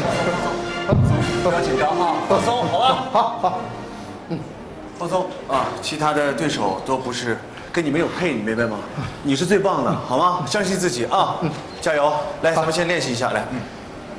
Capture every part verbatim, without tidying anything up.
不要紧张啊，放松，好吧？ 好好， 嗯，放松啊。其他的对手都不是跟你没有配，你明白吗？你是最棒的，好吗？相信自己啊，加油！来，咱们先练习一下，来，嗯。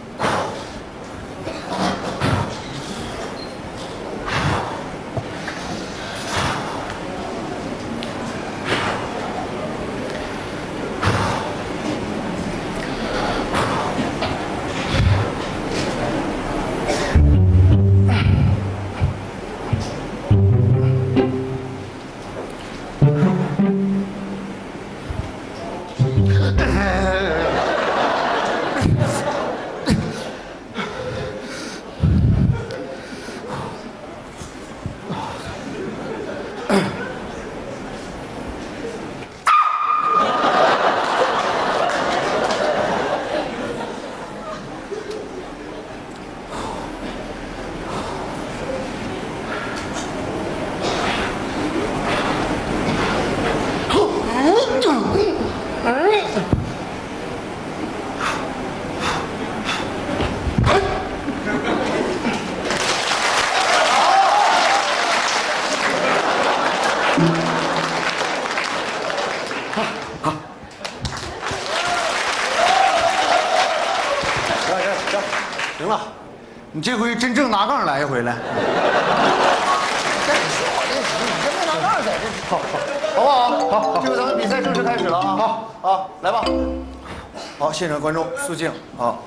行了，你这回真正拿杠来一回来。 这你说我练习，你这没拿杠在这，好好，好不好？好，好，这回咱们比赛正式开始了啊！好，好，来吧。好，现场观众肃静，好。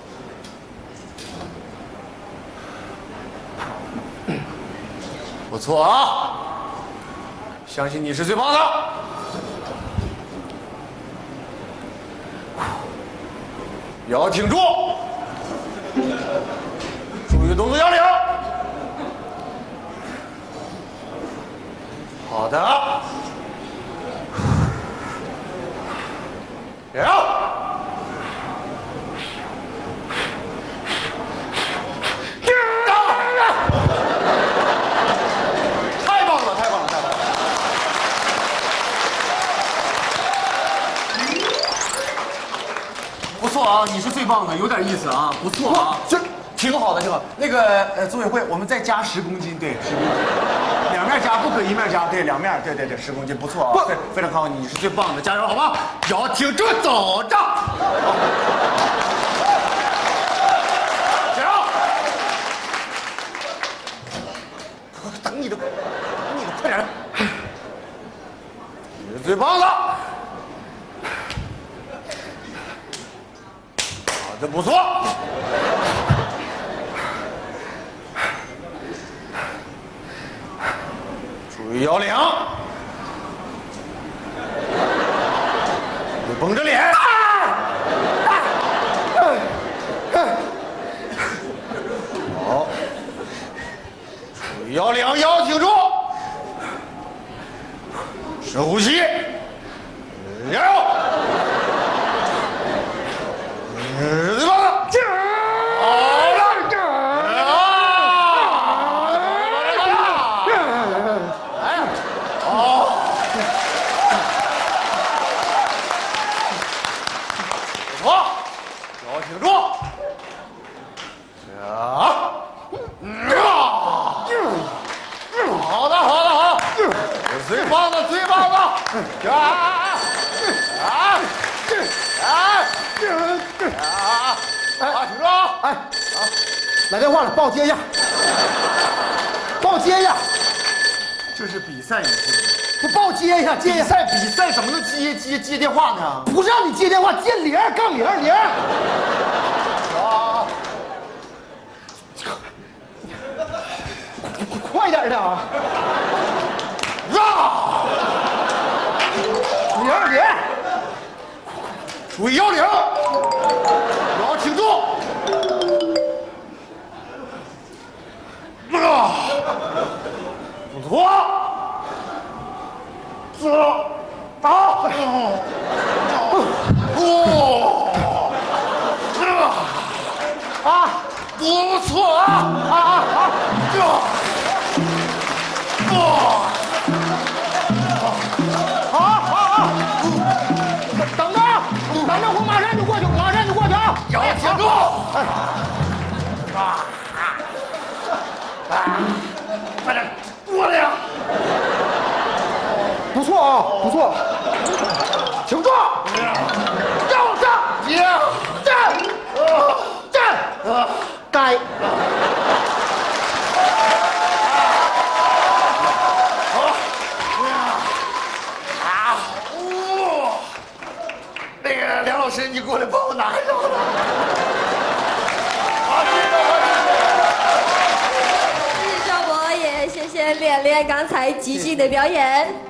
不错啊，相信你是最棒的。腰挺住。 注意动作要领。好的。停。太棒了，太棒了，太棒了！不错啊，你是最棒的，有点意思啊，不错啊。这。 挺好的，挺好。那个呃，组委会，我们再加十公斤，对，十公斤，两面加，不可一面加，对，两面，对对对，十公斤，不错啊，对，非常好，你是最棒的，加油，好吧？腰挺住，走着，加油！等你的，等你的，快点！你是最棒的，打得不错。 注意腰领，别绷着脸。好，注意腰领，腰挺住，深呼吸，加油！最棒的！ 最棒的，最棒的！啊啊啊啊！啊！停住！哎，好，来电话了，帮我接一下，帮我接一下。这是比赛，你知道吗？不，帮我接一下，接一下。比赛，比赛怎么能接接接电话呢？不是让你接电话，接零杠零零。啊！快点的啊！ 零零，注意腰领，腰挺住。啊，不错，走，打，哦，啊，不错啊，啊啊啊，这，哦。 好，好，好，等着，等着，我马上就过去，马上就过去啊！腰挺住，哎，啊， 啊啊！快点过来呀！ 不错啊，不错，请坐。要站，站，站，该。 那个梁老师，你过来帮我拿一下。好， 谢谢赵博，也谢谢恋恋刚才即兴的表演。